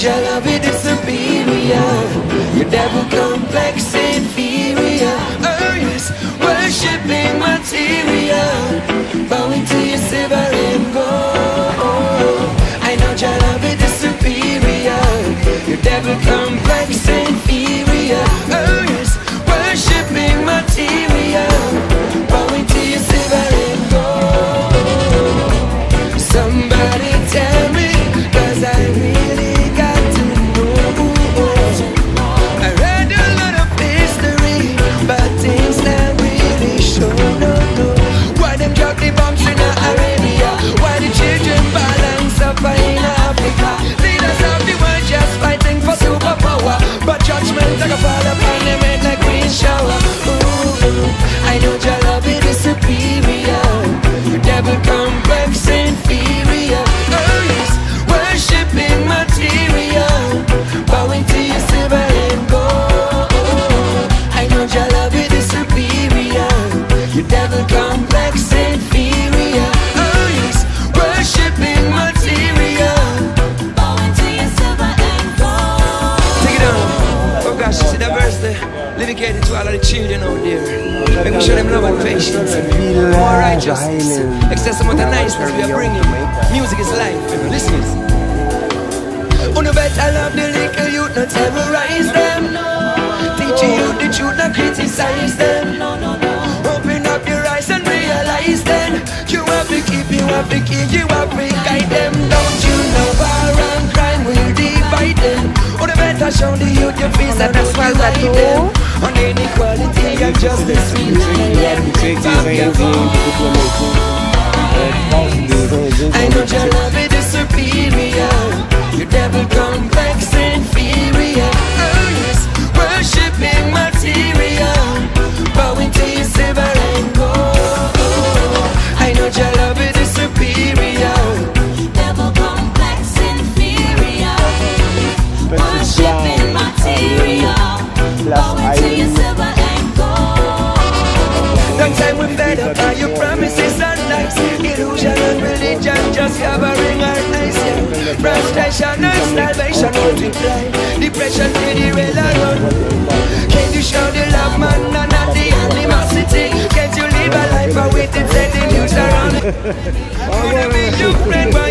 your love it is superior. Your devil complex inferior. Oh yes, worshipping material, bowing to your silver and gold. I know your love it is superior. Your devil complex inferior. Oh yes, worshipping material, bowing to your silver and gold. Somebody tell me, 'cause I really got to know. I read a lot of history, but things not really sure. No. Why them drop the bombs in Arabia? Why the children balance up in Africa? Leaders of the world just fighting for superpower, but judgment like a fall upon them head like rain shower. Ooh, I know your love it is superior. Your devil complex inferior. Oh yes, worshipping material, bowing to your silver and gold. I know your love it is superior. Your devil complex inferior. Oh yes, worshipping material, bowing to your silver and gold. Take it down. Oh gosh, you see that verse there? Dedicated to all of the children out there. Make me show them love and patience, more righteousness, excess amount of niceness we are bringing. Music is life. Listen. On the bet I love the little youth, not terrorize them. Teach you the truth, not criticize them. Open up your eyes and realize then you have to keep, you have to keep, you have to guide them. Don't you know war and crime will divide them? On the bet I show the youth your face and that's why I like them. On inequality and justice we I know your love it is superior. Your devil complex inferior. Oh yes, worshipping material, bowing to your silver and gold. I know your love it is superior. Devil complex inferior, worshipping material, bowing to your silver and gold. Long time we fed up by your promises and lies. Illusion and religion just covering our eyes. Frustration and salvation multiply. Depression to the rail around. Can you show the love man and not the animosity? Can't you live a life for waiting, say the news around? Wanna be your friend, but